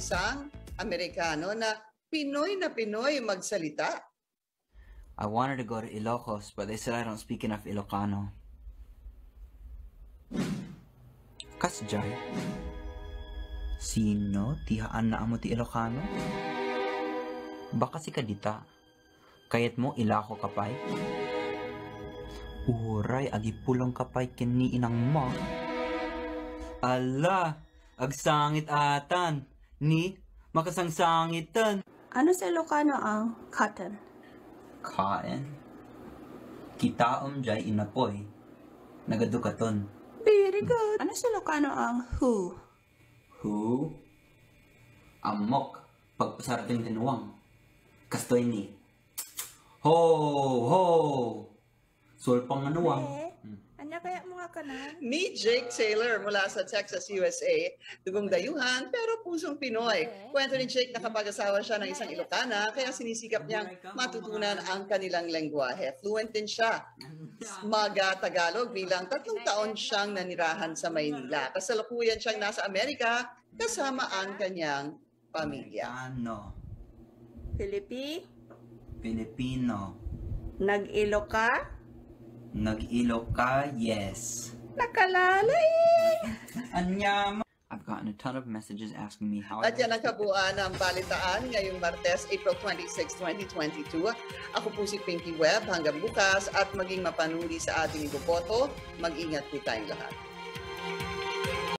isang Amerikano na Pinoy magsalita. I wanted to go to Ilocos, but they said I don't speak enough Ilocano. Kasjay, sino tihaan na amo ti Ilocano? Baka si kadita, kayat mo ilako kapay? Uray, agi pulong kapay kini inang mo. Ala, agsangit atan, ni makasangsangitan. Ano sa Ilocano ang cotton? Cotton? Kitaom jay inapoy, nagadukaton. Very good. Ano sa Ilocano ang who? Who? Amok, pagpasarating tinuwang. Kastoy ni. Ho! Ho! Sulpang anuwang. Anya kaya mga kanan? Meet Jake Sailor mula sa Texas, USA. Dugong dayuhan pero pusong Pinoy. Kwento ni Jake na kapag asawa siya ng isang Ilocana, kaya sinisikap niyang matutunan ang kanilang lengguwahe. Fluent din siya. Tagalog bilang 3 taon siyang nanirahan sa Maynila. Kasalukuyan siyang nasa Amerika kasama ang kanyang pamilya. Ano? Filipino. Nag-ilo ka? Nag-Iloka? Nag-Iloka, yes. Nakalalay! Anyam. I've gotten a ton of messages asking me how At yan ang kabuuan ng balitaan ngayong Martes, April 26, 2022. Ako po si Pinky Webb. Hanggang bukas at maging mapanuri sa ating iboboto. Mag-ingat po tayong lahat.